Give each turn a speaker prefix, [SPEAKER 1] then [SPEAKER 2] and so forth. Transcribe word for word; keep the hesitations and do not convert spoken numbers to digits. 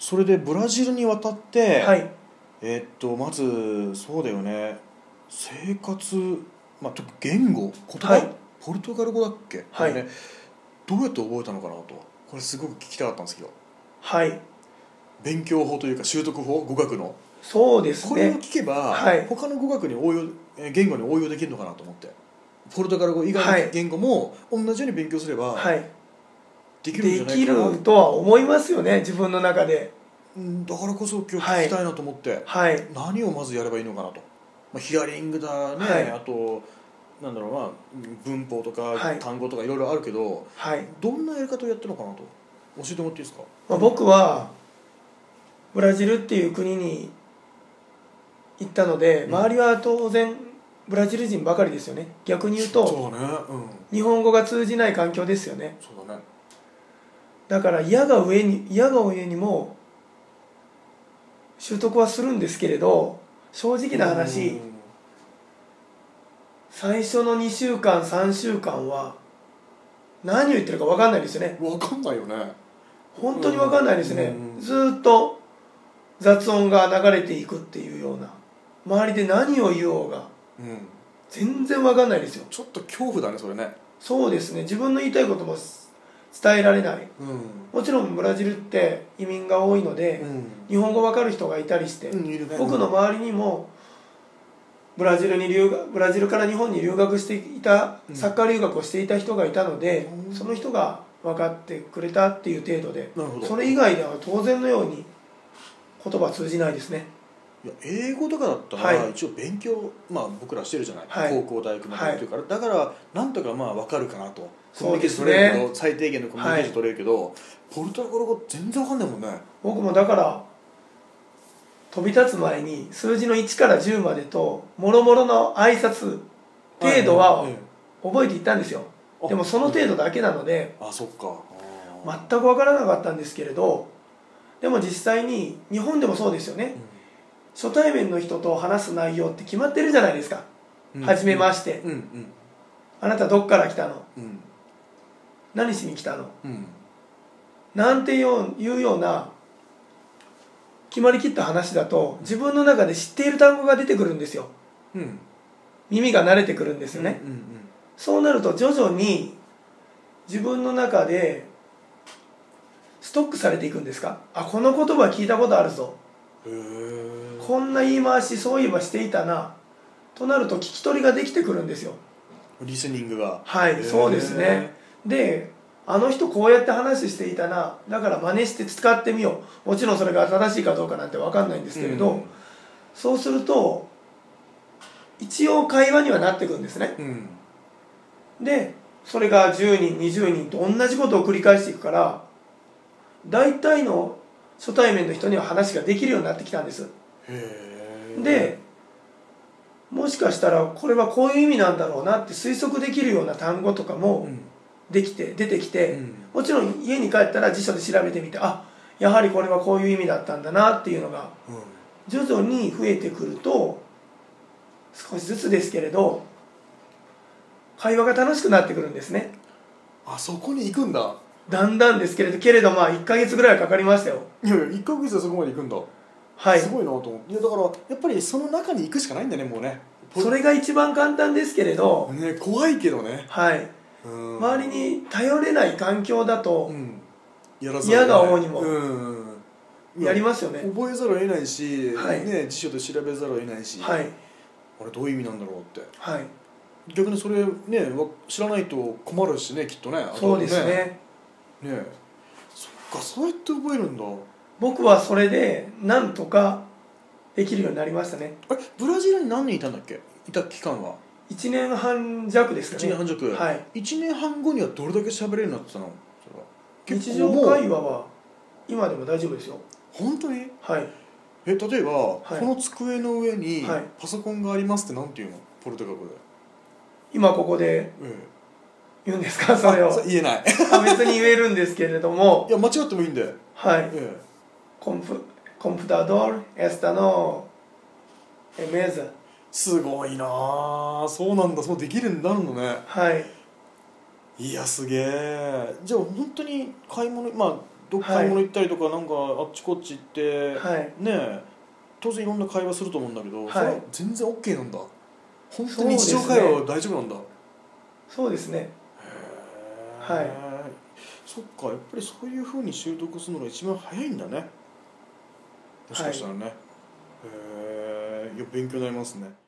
[SPEAKER 1] それでブラジルに渡って、
[SPEAKER 2] はい、
[SPEAKER 1] えーっとまずそうだよね、生活、まあ、特に言語言葉、
[SPEAKER 2] はい、
[SPEAKER 1] ポルトガル語だっけ、
[SPEAKER 2] はい、
[SPEAKER 1] ね、どうやって覚えたのかなと、これすごく聞きたかったんですけど。
[SPEAKER 2] はい、
[SPEAKER 1] 勉強法というか習得法、語学の
[SPEAKER 2] そうですね、
[SPEAKER 1] これを聞けば、
[SPEAKER 2] はい、
[SPEAKER 1] 他の語学に応用、言語に応用できるのかなと思って、ポルトガル語以外の言語も同じように勉強すれば、はい、できるんじゃないかな。
[SPEAKER 2] できるとは思いますよね、自分の中で。
[SPEAKER 1] だからこそ今日聞きたいなと思って、
[SPEAKER 2] はい、
[SPEAKER 1] 何をまずやればいいのかなと、まあ、ヒアリングだね、はい、あとなんだろうな、文法とか単語とかいろいろあるけど、はい、どんなやり方をやってるのかなと教えてもらっていいですか。
[SPEAKER 2] まあ、僕はブラジルっていう国に行ったので、周りは当然ブラジル人ばかりですよね。逆に言うと
[SPEAKER 1] そうね、うん、
[SPEAKER 2] 日本語が通じない環境ですよね。
[SPEAKER 1] そうだね。
[SPEAKER 2] だから嫌が上に嫌が上にも習得はするんですけれど、正直な話、最初のにしゅうかんさんしゅうかんは何を言ってるか分かんないですよね。
[SPEAKER 1] 分かんないよね、
[SPEAKER 2] 本当に分かんないですね。ずっと雑音が流れていくっていうような、周りで何を言おうが、うん、全然分かんないですよ。
[SPEAKER 1] ちょっと恐怖だねそれね。
[SPEAKER 2] そうですね、自分の言いたいことも伝えられない、うん、もちろんブラジルって移民が多いので、うん、日本語分かる人がいたりして、うんね、僕の周りにもブラジルに留学ブラジルから日本に留学していた、サッカー留学をしていた人がいたので、うん、その人が分かってくれたっていう程度で、それ以外では当然のように言葉通じないですね。
[SPEAKER 1] いや英語とかだったら、はい、一応勉強、まあ、僕らしてるじゃない、はい、高校大学の勉強から、はい、だからなんとかまあ分かるかなと、コミュニケーション取れるけど、ね、最低限のコミュニケーション取れるけど、はい、ポルトガル語全然分かんないもんね。
[SPEAKER 2] 僕もだから飛び立つ前に数字のいちからじゅうまでともろもろの挨拶程度は覚えていったんですよ、はい、でもその程度だけなので、
[SPEAKER 1] あ、そっか、
[SPEAKER 2] 全く分からなかったんですけれど、でも実際に日本でもそうですよね、うん、初対面の人と話す内容って決まってるじゃないですか、うん、初めまして、うんうん、あなたどっから来たの、うん、何しに来たの、うん、なんていうような決まりきった話だと自分の中で知っている単語が出てくるんですよ、うん、耳が慣れてくるんですよね、うんうんうん、そうなると徐々に自分の中でストックされていくんですか。あ、この言葉聞いたことあるぞ、へー、こんな言い回しそういえばしていたなとなると聞き取りができてくるんですよ、
[SPEAKER 1] リスニングが。
[SPEAKER 2] はい、そうですね。で、あの人こうやって話していたな、だから真似して使ってみよう、もちろんそれが正しいかどうかなんて分かんないんですけれど、うん、そうすると一応会話にはなってくるんですね、うん、でそれがじゅうにんにじゅうにんと同じことを繰り返していくから大体の初対面の人には話ができるようになってきたんです。へー。でもしかしたらこれはこういう意味なんだろうなって推測できるような単語とかもできて出てきて、うん、もちろん家に帰ったら辞書で調べてみて、あ、やはりこれはこういう意味だったんだなっていうのが徐々に増えてくると、少しずつですけれど会話が楽しくなってくるんですね。
[SPEAKER 1] あ、そこに行くんだ。
[SPEAKER 2] だんだんですけれどけれどまあいっかげつぐらいかかりましたよ。
[SPEAKER 1] いやいやいっかげつでそこまで行くんだ。はい、すごいなと思って。いやだからやっぱりその中に行くしかないんだね、もうね。
[SPEAKER 2] それが一番簡単ですけれど、
[SPEAKER 1] ね、怖いけどね。
[SPEAKER 2] はい、うん、周りに頼れない環境だと、うん、
[SPEAKER 1] やらざる
[SPEAKER 2] 嫌が王にも、
[SPEAKER 1] うん、
[SPEAKER 2] やりますよね。
[SPEAKER 1] 覚えざるを得ないし、はい、ね、辞書で調べざるを得ないし、はい、あれどういう意味なんだろうって、はい、逆にそれね知らないと困るしね、きっとね。
[SPEAKER 2] そうですね。
[SPEAKER 1] ね、そっか、そうやって覚えるんだ。
[SPEAKER 2] 僕はそれでなんとかできるようになりましたね。
[SPEAKER 1] あれ、ブラジルに何年いたんだっけ、いた期間は。
[SPEAKER 2] いちねんはん弱ですかね。
[SPEAKER 1] いちねんはん弱、はい、いちねんはん後にはどれだけ喋れるようになってたの。それは
[SPEAKER 2] 日常会話は今でも大丈夫ですよ。
[SPEAKER 1] 本当に。
[SPEAKER 2] はい。
[SPEAKER 1] え、例えば、はい、この机の上にパソコンがありますってなんていうの、ポルトガル語で。
[SPEAKER 2] 今ここで言うんですか、それを。
[SPEAKER 1] 言えない
[SPEAKER 2] 別に言えるんですけれども、
[SPEAKER 1] いや間違ってもいいんで、
[SPEAKER 2] はい、ええ、コンプコンプタドルエスタノメーザ。
[SPEAKER 1] すごいなあ。そうなんだ、そうできるんだのね。
[SPEAKER 2] はい。
[SPEAKER 1] いやすげえ。じゃあ本当に買い物、まあどっか買い物行ったりとか、なんかあっちこっち行って、
[SPEAKER 2] はい、
[SPEAKER 1] ねえ当然いろんな会話すると思うんだけど、
[SPEAKER 2] はい、
[SPEAKER 1] それは全然 OK なんだ。本当に日常会話は大丈夫なんだ。
[SPEAKER 2] そうですね。へ
[SPEAKER 1] え、はい、そっか、やっぱりそういうふうに習得するのが一番早いんだね、もしかしたらね。はい、へえ、いや勉強になりますね。